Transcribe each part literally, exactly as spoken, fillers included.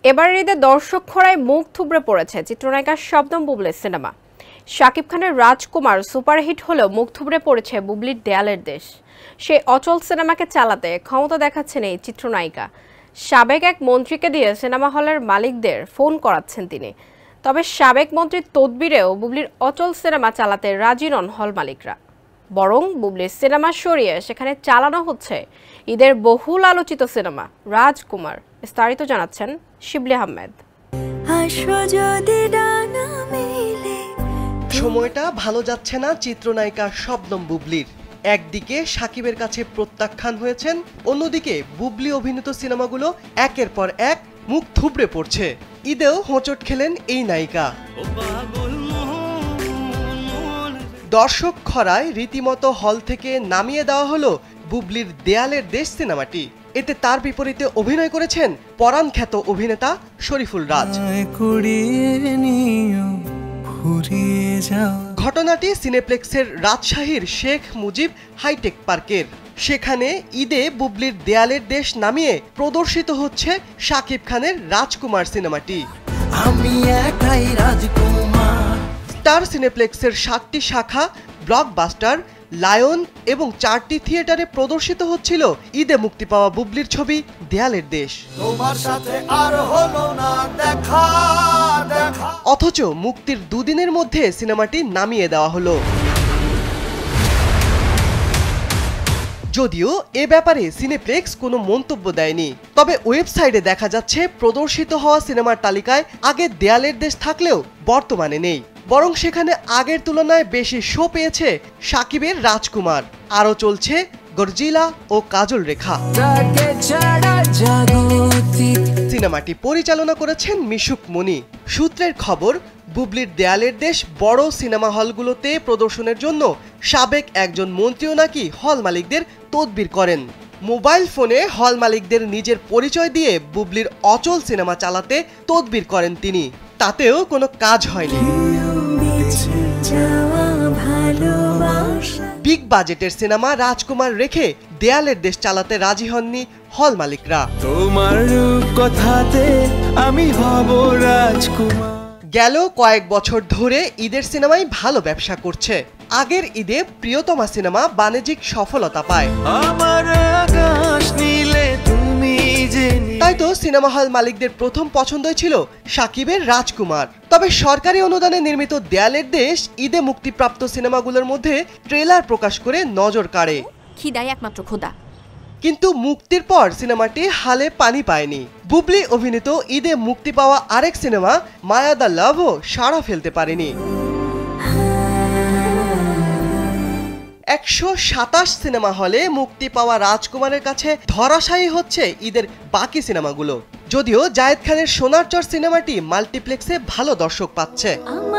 এবারের ঈদে দর্শক খরায় মুখ থুবড়ে পড়েছে চিত্রনায়িকা শবনম বুবলির সিনেমা। শাকিব খানের রাজকুমার সুপারহিট হলেও মুখ থুবড়ে পড়েছে বুবলির দেয়ালের দেশ। সেই অচল সিনেমাকে চালাতে ক্ষমতা দেখাচ্ছেন এই চিত্রনায়িকা। সাবেক এক মন্ত্রীকে দিয়ে সিনেমা হলের মালিকদের ফোন করাচ্ছেন তিনি। তবে সাবেক মন্ত্রীর তদবিরেও বুবলির অচল সিনেমা চালাতে রাজি নন হল মালিকরা। বরং বুবলির সিনেমা সরিয়ে সেখানে চালানো হচ্ছে ঈদের বহুল আলোচিত সিনেমা রাজকুমার। বিস্তারিত জানাচ্ছেন শিবলি আহমেদ। সময়টা ভালো যাচ্ছে না চিত্রনায়িকা শবনম বুবলির। একদিকে শাকিবের কাছে প্রত্যাখ্যান হয়েছেন, অন্যদিকে বুবলি অভিনীত সিনেমাগুলো একের পর এক মুখ থুবড়ে পড়ছে। ঈদেও হোঁচট খেলেন এই নায়িকা। দর্শক খরায় রীতিমতো হল থেকে নামিয়ে দেওয়া হলো বুবলির দেয়ালের দেশ সিনেমাটি। এতে তার বিপরীতে অভিনয় করেছেন পরাণ খ্যাত অভিনেতা শরীফুল রাজ। ঘটনাটি সিনেপ্লেক্সের রাজশাহীর শেখ মুজিব হাইটেক পার্কের। সেখানে ঈদে বুবলির দেয়ালের দেশ নামিয়ে প্রদর্শিত হচ্ছে শাকিব খানের রাজকুমার সিনেমাটি। আমি একাই রাজকুমার। স্টার সিনেপ্লেক্সের সাতটি শাখা, ব্লকবাস্টার, লায়ন এবং চারটি থিয়েটারে প্রদর্শিত হচ্ছিল ঈদে মুক্তি পাওয়া বুবলির ছবি দেয়ালের দেশ। অথচ মুক্তির দুদিনের মধ্যে সিনেমাটি নামিয়ে দেওয়া হলো। যদিও এ ব্যাপারে সিনেপ্লেক্স কোনো মন্তব্য দেয়নি, তবে ওয়েবসাইটে দেখা যাচ্ছে প্রদর্শিত হওয়া সিনেমার তালিকায় আগে দেয়ালের দেশ থাকলেও বর্তমানে নেই, বরং সেখানে আগের তুলনায় বেশি শো পেয়েছে শাকিবের রাজকুমার। আরও চলছে গর্জিলা ও কাজল রেখা। সিনেমাটি পরিচালনা করেছেন মিশুক মনি। সূত্রের খবর, বুবলির দেয়ালের দেশ বড় সিনেমা হলগুলোতে প্রদর্শনের জন্য সাবেক একজন মন্ত্রীও নাকি হল মালিকদের তদবির করেন। মোবাইল ফোনে হল মালিকদের নিজের পরিচয় দিয়ে বুবলির অচল সিনেমা চালাতে তদবির করেন তিনি। তাতেও কোনো কাজ হয়নি। বিগ বাজেটের সিনেমা রাজকুমার রেখে দেয়ালের দেশ চালাতে রাজি হননি হল মালিকরা। তোমার কথাতে আমি হব রাজকুমার। গেল কয়েক বছর ধরে ঈদের সিনেমাই ভালো ব্যবসা করছে। আগের ঈদে প্রিয়তমা সিনেমা বাণিজ্যিক সফলতা পায়। তাই তো সিনেমা হল মালিকদের প্রথম পছন্দই ছিল শাকিবের রাজকুমার। তবে সরকারি অনুদানে নির্মিত দেয়ালের দেশ ঈদে মুক্তিপ্রাপ্ত সিনেমাগুলোর মধ্যে ট্রেলার প্রকাশ করে নজর কাড়ে। খিদাই একমাত্র খোদা। কিন্তু মুক্তির পর সিনেমাটি হালে পানি পায়নি। বুবলি অভিনীত ঈদে মুক্তি পাওয়া আরেক সিনেমা মায়া দ্য লাভও সাড়া ফেলতে পারেনি। একশো সাতাশ সিনেমা হলে মুক্তি পাওয়া রাজকুমারের কাছে ধরাশায়ী হচ্ছে ঈদের বাকি সিনেমাগুলো। যদিও জায়েদ খানের সোনার চর সিনেমাটি মাল্টিপ্লেক্সে ভালো দর্শক পাচ্ছে।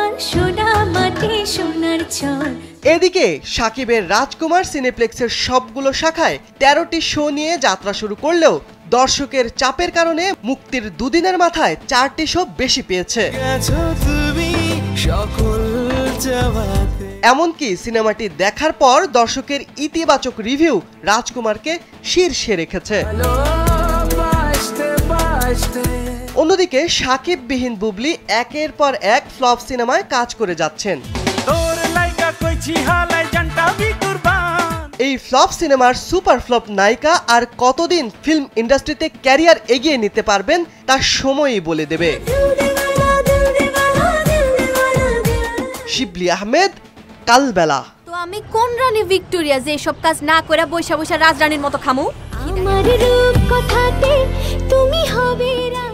এদিকে শাকিবের রাজকুমার সিনেপ্লেক্সের সবগুলো শাখায় তেরোটি শো নিয়ে যাত্রা শুরু করলেও দর্শকের চাপের কারণে মুক্তির দুদিনের মাথায় চারটি শো বেশি পেয়েছে। এমনকি সিনেমাটি দেখার পর দর্শকের ইতিবাচক রিভিউ রাজকুমারকে শীর্ষে রেখেছে। অন্যদিকে শাকিববিহীন বুবলি একের পর এক ফ্লপ সিনেমায় কাজ করে যাচ্ছেন। এই ফ্লপ সিনেমার সুপার ফ্লপ নায়িকা আর কতদিন ফিল্ম ইন্ডাস্ট্রিতে ক্যারিয়ার এগিয়ে নিতে পারবেন তা সময়ই বলে দেবে। শিবলি আহমেদ, কালবেলা। তো আমি কোন রানী ভিক্টোরিয়া যে সব কাজ না করে বৈশা বৈশা রাজরানীর মতো খামু? আমার রূপ কথাতে তুমি হবে